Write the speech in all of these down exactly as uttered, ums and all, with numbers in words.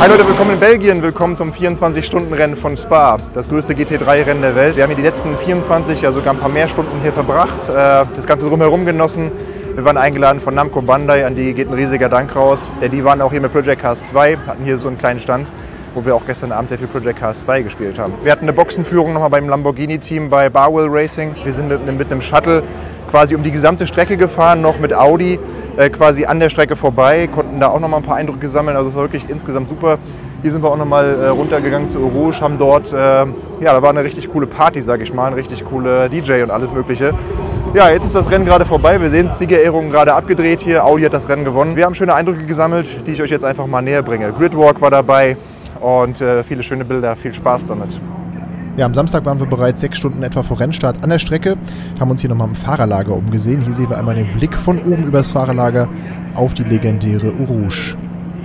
Hi Leute, willkommen in Belgien, willkommen zum vierundzwanzig-Stunden-Rennen von Spa, das größte G T drei Rennen der Welt. Wir haben hier die letzten vierundzwanzig, ja sogar ein paar mehr Stunden hier verbracht, das Ganze drumherum genossen. Wir waren eingeladen von Namco Bandai, an die geht ein riesiger Dank raus. Denn die waren auch hier mit Project Cars zwei, hatten hier so einen kleinen Stand, wo wir auch gestern Abend sehr viel Project Cars zwei gespielt haben. Wir hatten eine Boxenführung nochmal beim Lamborghini-Team bei Barwell Racing. Wir sind mit, mit einem Shuttle quasi um die gesamte Strecke gefahren, noch mit Audi, äh, quasi an der Strecke vorbei, konnten da auch noch mal ein paar Eindrücke sammeln, also es war wirklich insgesamt super. Hier sind wir auch noch mal äh, runtergegangen zu Eau Rouge, haben dort, äh, ja, da war eine richtig coole Party, sag ich mal, ein richtig coole D J und alles mögliche. Ja, jetzt ist das Rennen gerade vorbei, wir sehen Siegerehrungen gerade abgedreht hier, Audi hat das Rennen gewonnen. Wir haben schöne Eindrücke gesammelt, die ich euch jetzt einfach mal näher bringe. Gridwalk war dabei und äh, viele schöne Bilder, viel Spaß damit. Ja, am Samstag waren wir bereits sechs Stunden etwa vor Rennstart an der Strecke, haben uns hier nochmal im Fahrerlager umgesehen. Hier sehen wir einmal den Blick von oben über das Fahrerlager auf die legendäre Eau Rouge.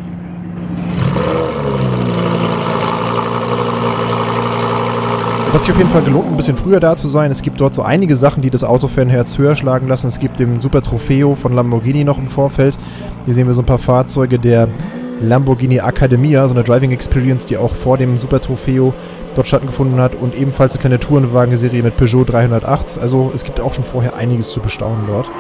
Es hat sich auf jeden Fall gelohnt, ein bisschen früher da zu sein. Es gibt dort so einige Sachen, die das Autofanherz höher schlagen lassen. Es gibt den Super Trofeo von Lamborghini noch im Vorfeld. Hier sehen wir so ein paar Fahrzeuge der Lamborghini Academia, so eine Driving Experience, die auch vor dem Super Trofeo dort stattgefunden hat, und ebenfalls eine kleine Tourenwagen-Serie mit Peugeot dreihundertacht. Also es gibt auch schon vorher einiges zu bestaunen dort.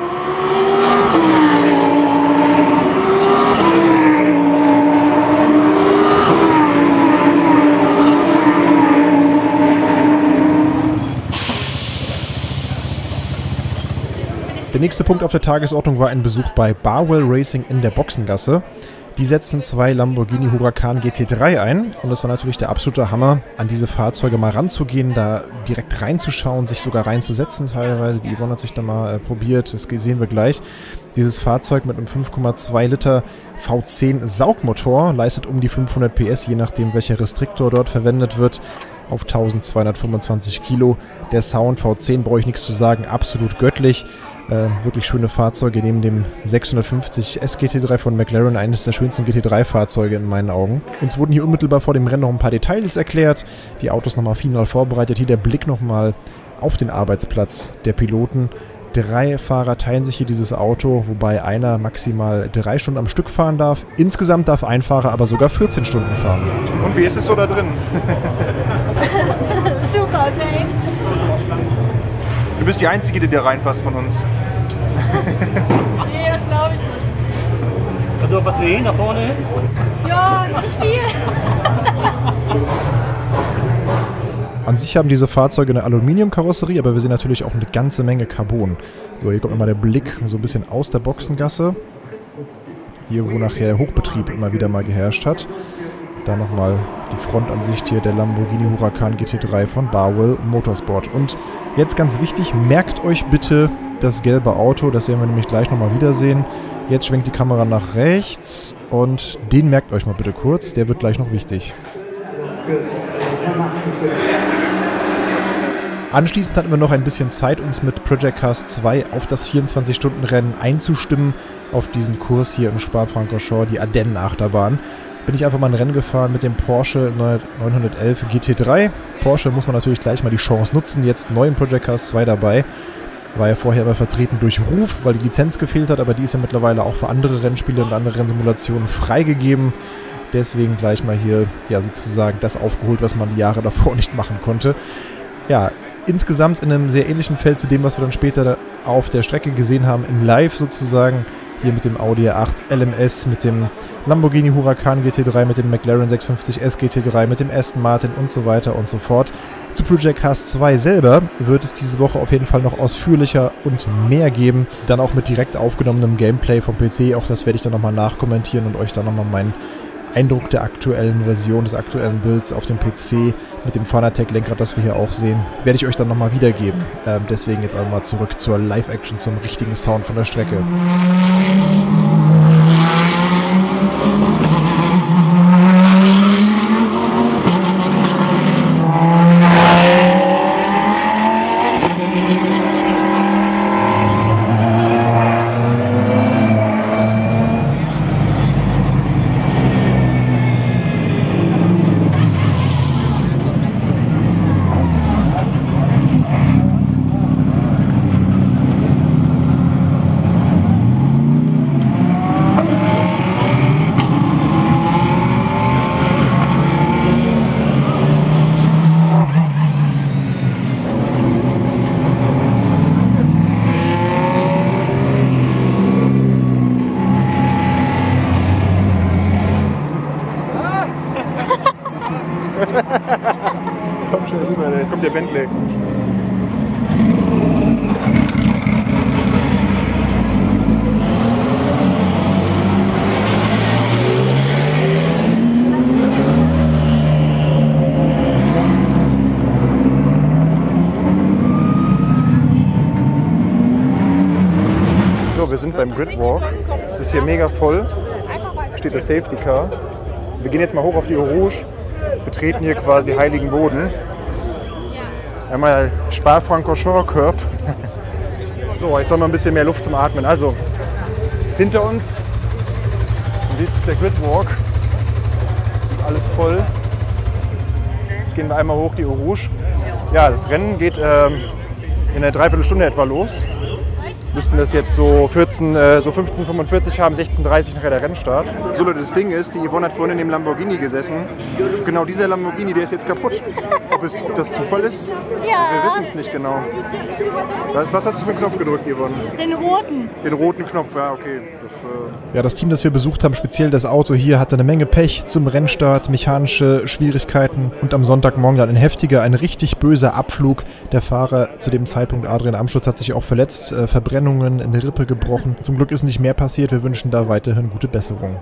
Der nächste Punkt auf der Tagesordnung war ein Besuch bei Barwell Racing in der Boxengasse. Die setzen zwei Lamborghini Huracan G T drei ein, und das war natürlich der absolute Hammer, an diese Fahrzeuge mal ranzugehen, da direkt reinzuschauen, sich sogar reinzusetzen teilweise. Die Yvonne hat sich da mal äh, probiert, das sehen wir gleich. Dieses Fahrzeug mit einem fünf Komma zwei Liter V zehn Saugmotor leistet um die fünfhundert P S, je nachdem welcher Restriktor dort verwendet wird, auf eintausendzweihundertfünfundzwanzig Kilo. Der Sound V zehn, brauche ich nichts zu sagen, absolut göttlich. Äh, wirklich schöne Fahrzeuge, neben dem sechshundertfünfzig S G T drei von McLaren, eines der schönsten G T drei Fahrzeuge in meinen Augen. Uns wurden hier unmittelbar vor dem Rennen noch ein paar Details erklärt, die Autos nochmal final vorbereitet. Hier der Blick nochmal auf den Arbeitsplatz der Piloten. Drei Fahrer teilen sich hier dieses Auto, wobei einer maximal drei Stunden am Stück fahren darf. Insgesamt darf ein Fahrer aber sogar vierzehn Stunden fahren. Und wie ist es so da drin? Super, sehr eng. Du bist die Einzige, die dir reinpasst von uns. Nee, das glaube ich nicht. Kannst du auch was sehen da vorne? Ja, nicht viel. An sich haben diese Fahrzeuge eine Aluminiumkarosserie, aber wir sehen natürlich auch eine ganze Menge Carbon. So, hier kommt nochmal der Blick so ein bisschen aus der Boxengasse. Hier, wo nachher der Hochbetrieb immer wieder mal geherrscht hat. Da nochmal die Frontansicht hier der Lamborghini Huracan G T drei von Barwell Motorsport. Und jetzt ganz wichtig, merkt euch bitte das gelbe Auto, das werden wir nämlich gleich nochmal wiedersehen. Jetzt schwenkt die Kamera nach rechts und den merkt euch mal bitte kurz, der wird gleich noch wichtig. Anschließend hatten wir noch ein bisschen Zeit, uns mit Project Cars zwei auf das vierundzwanzig-Stunden-Rennen einzustimmen, auf diesen Kurs hier in Spa-Francorchamps, die Ardennen-Achterbahn. Bin ich einfach mal ein Rennen gefahren mit dem Porsche neunhundertelf G T drei. Porsche muss man natürlich gleich mal die Chance nutzen, jetzt neu in Project Cars zwei dabei. War ja vorher immer vertreten durch Ruf, weil die Lizenz gefehlt hat, aber die ist ja mittlerweile auch für andere Rennspiele und andere Rennsimulationen freigegeben. Deswegen gleich mal hier ja sozusagen das aufgeholt, was man die Jahre davor nicht machen konnte. Ja, insgesamt in einem sehr ähnlichen Feld zu dem, was wir dann später auf der Strecke gesehen haben, in Live sozusagen. Hier mit dem Audi A acht L M S, mit dem Lamborghini Huracan G T drei, mit dem McLaren sechshundertfünfzig S G T drei, mit dem Aston Martin und so weiter und so fort. Zu Project Cars zwei selber wird es diese Woche auf jeden Fall noch ausführlicher und mehr geben. Dann auch mit direkt aufgenommenem Gameplay vom P C. Auch das werde ich dann nochmal nachkommentieren und euch dann nochmal meinen Eindruck der aktuellen Version, des aktuellen Builds auf dem P C mit dem Fanatec-Lenkrad, das wir hier auch sehen, werde ich euch dann nochmal wiedergeben. Ähm, deswegen jetzt einmal zurück zur Live-Action, zum richtigen Sound von der Strecke. Komm schnell rüber, jetzt kommt der Bentley. So, wir sind beim Gridwalk. Es ist hier mega voll. Steht das Safety Car. Wir gehen jetzt mal hoch auf die Eau Rouge. Betreten hier quasi heiligen Boden. Einmal Spa-Francorchamps-Curb. So, jetzt haben wir ein bisschen mehr Luft zum Atmen. Also, hinter uns, und jetzt ist der Gridwalk. Es ist alles voll. Jetzt gehen wir einmal hoch die Eau Rouge. Ja, das Rennen geht ähm, in einer Dreiviertelstunde etwa los. Müssten das jetzt so, vierzehn, äh, so fünfzehn Uhr fünfundvierzig haben, sechzehn Uhr dreißig nachher der Rennstart. So, Leute, das Ding ist, die Yvonne hat vorhin in dem Lamborghini gesessen. Genau dieser Lamborghini, der ist jetzt kaputt. Ob, es, ob das Zufall ist? Ja. Wir wissen es nicht genau. Was, was hast du für einen Knopf gedrückt, Yvonne? Den roten. Den roten Knopf, ja, okay. Das, äh Ja, das Team, das wir besucht haben, speziell das Auto hier, hatte eine Menge Pech zum Rennstart, mechanische Schwierigkeiten und am Sonntagmorgen dann ein heftiger, ein richtig böser Abflug. Der Fahrer zu dem Zeitpunkt, Adrian Amstutz, hat sich auch verletzt, äh, Verbrennungen in der Rippe gebrochen. Zum Glück ist nicht mehr passiert, wir wünschen da weiterhin gute Besserung.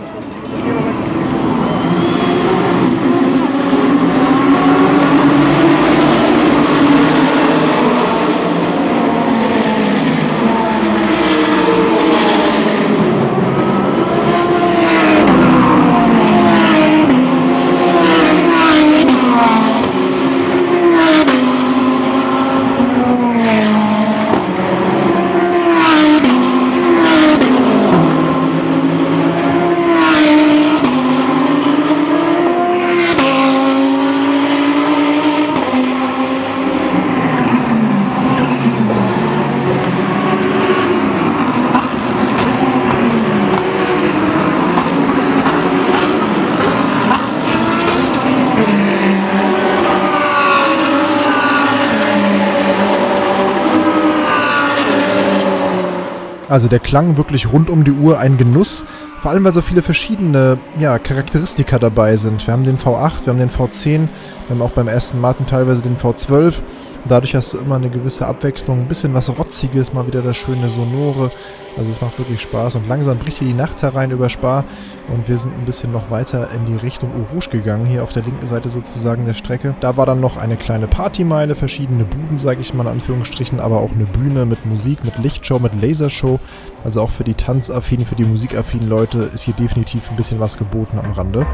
Also der Klang wirklich rund um die Uhr ein Genuss, vor allem weil so viele verschiedene ja, Charakteristika dabei sind. Wir haben den V acht, wir haben den V zehn, wir haben auch beim Aston Martin teilweise den V zwölf. Dadurch hast du immer eine gewisse Abwechslung, ein bisschen was Rotziges, mal wieder das schöne Sonore. Also es macht wirklich Spaß und langsam bricht hier die Nacht herein über Spa und wir sind ein bisschen noch weiter in die Richtung Eau Rouge gegangen, hier auf der linken Seite sozusagen der Strecke. Da war dann noch eine kleine Partymeile, verschiedene Buden, sage ich mal in Anführungsstrichen, aber auch eine Bühne mit Musik, mit Lichtshow, mit Lasershow. Also auch für die tanzaffinen, für die musikaffinen Leute ist hier definitiv ein bisschen was geboten am Rande.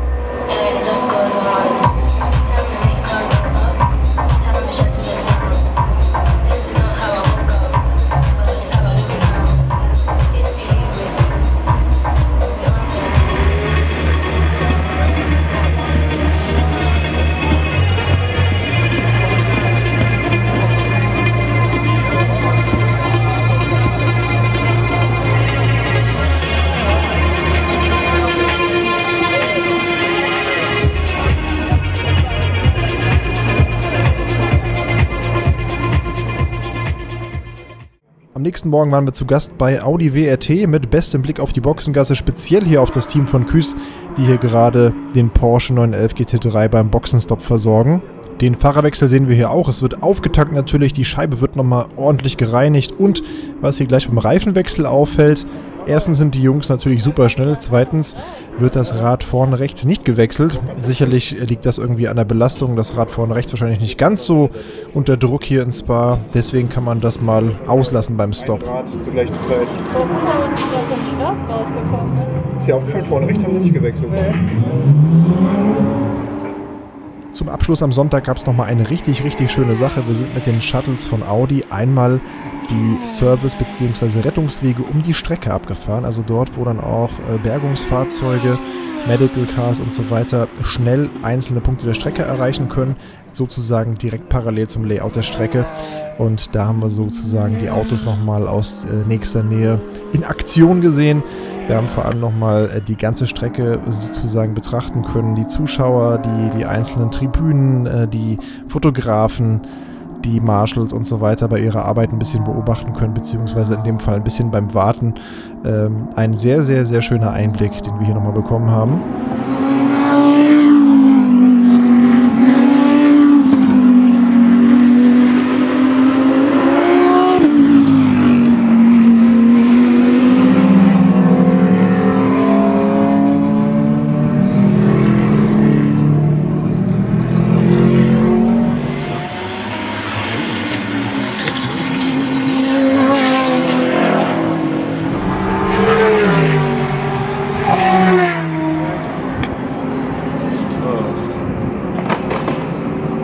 Am nächsten Morgen waren wir zu Gast bei Audi W R T mit bestem Blick auf die Boxengasse, speziell hier auf das Team von Kues, die hier gerade den Porsche neun elf G T drei beim Boxenstopp versorgen. Den Fahrerwechsel sehen wir hier auch. Es wird aufgetankt natürlich, die Scheibe wird nochmal ordentlich gereinigt und was hier gleich beim Reifenwechsel auffällt, erstens sind die Jungs natürlich super schnell, zweitens wird das Rad vorne rechts nicht gewechselt. Sicherlich liegt das irgendwie an der Belastung, das Rad vorne rechts wahrscheinlich nicht ganz so unter Druck hier in Spa, deswegen kann man das mal auslassen beim Stop. Ein Rad zur gleichen Zeit. Guck mal, was wieder so ein Stab rausgekommen ist. Ist ja aufgefallen, vorne rechts haben sie nicht gewechselt. Nee. Zum Abschluss am Sonntag gab es nochmal eine richtig, richtig schöne Sache. Wir sind mit den Shuttles von Audi einmal die Service- bzw. Rettungswege um die Strecke abgefahren. Also dort, wo dann auch äh, Bergungsfahrzeuge, Medical Cars und so weiter schnell einzelne Punkte der Strecke erreichen können. Sozusagen direkt parallel zum Layout der Strecke. Und da haben wir sozusagen die Autos nochmal aus äh, nächster Nähe in Aktion gesehen. Wir haben vor allem nochmal äh, die ganze Strecke sozusagen betrachten können. Die Zuschauer, die, die einzelnen Tribünen, äh, die Fotografen, die Marshals und so weiter bei ihrer Arbeit ein bisschen beobachten können, beziehungsweise in dem Fall ein bisschen beim Warten. Ähm, ein sehr, sehr, sehr schöner Einblick, den wir hier nochmal bekommen haben.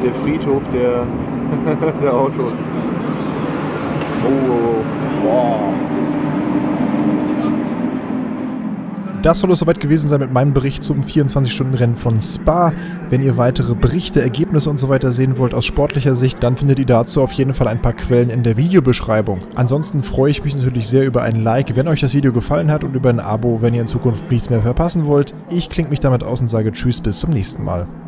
der Friedhof der, der Autos. Oh, oh, oh. Das soll es soweit gewesen sein mit meinem Bericht zum vierundzwanzig-Stunden-Rennen von Spa. Wenn ihr weitere Berichte, Ergebnisse und so weiter sehen wollt aus sportlicher Sicht, dann findet ihr dazu auf jeden Fall ein paar Quellen in der Videobeschreibung. Ansonsten freue ich mich natürlich sehr über ein Like, wenn euch das Video gefallen hat, und über ein Abo, wenn ihr in Zukunft nichts mehr verpassen wollt. Ich klinge mich damit aus und sage Tschüss, bis zum nächsten Mal.